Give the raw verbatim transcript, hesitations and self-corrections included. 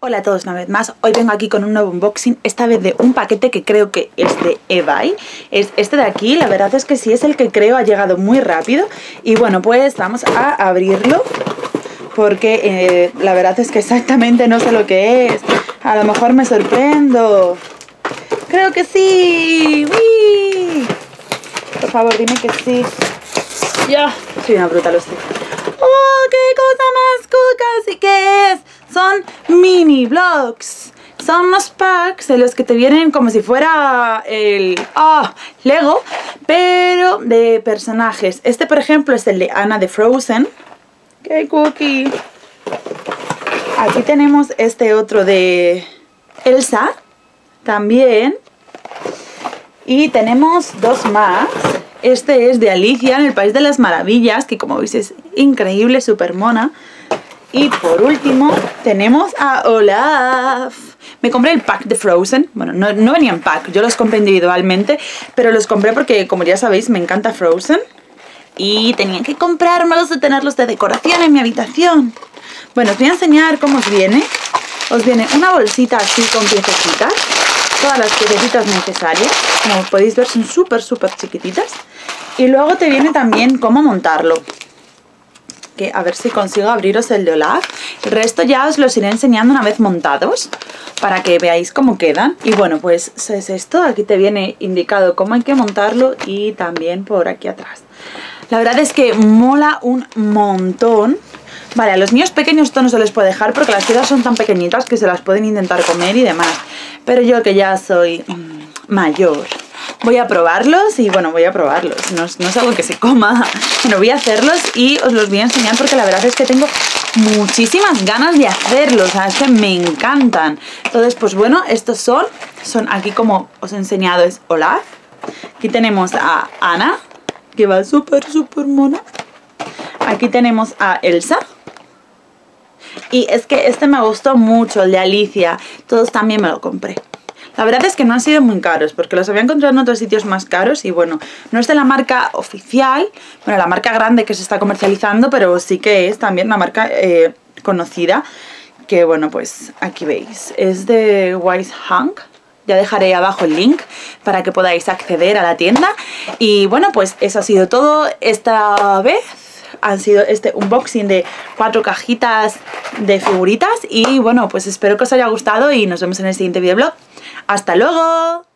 Hola a todos una vez más, hoy vengo aquí con un nuevo unboxing, esta vez de un paquete que creo que es de eBay. Es este de aquí, la verdad es que sí es el que creo, ha llegado muy rápido. Y bueno, pues vamos a abrirlo, porque eh, la verdad es que exactamente no sé lo que es. A lo mejor me sorprendo. Creo que sí. ¡Uy! Por favor, dime que sí. Ya, soy una bruta, lo sé. ¡Oh, qué cosa más cuca! ¿Y qué es? Son mini blocks. Son unos packs de los que te vienen como si fuera el oh, Lego, pero de personajes. Este, por ejemplo, es el de Anna de Frozen. ¡Qué cookie! Aquí tenemos este otro de Elsa también. Y tenemos dos más. Este es de Alicia en el País de las Maravillas, que como veis es increíble, súper mona. Y por último tenemos a Olaf. Me compré el pack de Frozen. Bueno, no, no venía en pack, yo los compré individualmente, pero los compré porque, como ya sabéis, me encanta Frozen. Y tenía que comprármelos y tenerlos de decoración en mi habitación. Bueno, os voy a enseñar cómo os viene. Os viene una bolsita así con piececitas. Todas las piececitas necesarias. Como podéis ver, son súper, súper chiquititas. Y luego te viene también cómo montarlo. Que a ver si consigo abriros el de Olaf. El resto ya os los iré enseñando una vez montados, para que veáis cómo quedan. Y bueno, pues es esto. Aquí te viene indicado cómo hay que montarlo y también por aquí atrás. La verdad es que mola un montón. Vale, a los niños pequeños esto no se les puede dejar porque las piezas son tan pequeñitas que se las pueden intentar comer y demás. Pero yo, que ya soy mmm, mayor, voy a probarlos y bueno, voy a probarlos. No, no es algo que se coma. Bueno, voy a hacerlos y os los voy a enseñar porque la verdad es que tengo muchísimas ganas de hacerlos. O sea, es que me encantan. Entonces, pues bueno, estos son, son aquí como os he enseñado, es Olaf. Aquí tenemos a Anna, que va súper, súper mona. Aquí tenemos a Elsa. Y es que este me gustó mucho, el de Alicia. Todos también me lo compré. La verdad es que no han sido muy caros, porque los había encontrado en otros sitios más caros. Y bueno, no es de la marca oficial, bueno, la marca grande que se está comercializando, pero sí que es también una marca eh, conocida. Que bueno, pues aquí veis, es de Wise Hank. Ya dejaré abajo el link para que podáis acceder a la tienda. Y bueno, pues eso ha sido todo esta vez. Han sido este unboxing de cuatro cajitas de figuritas. Y bueno, pues espero que os haya gustado y nos vemos en el siguiente videoblog. ¡Hasta luego!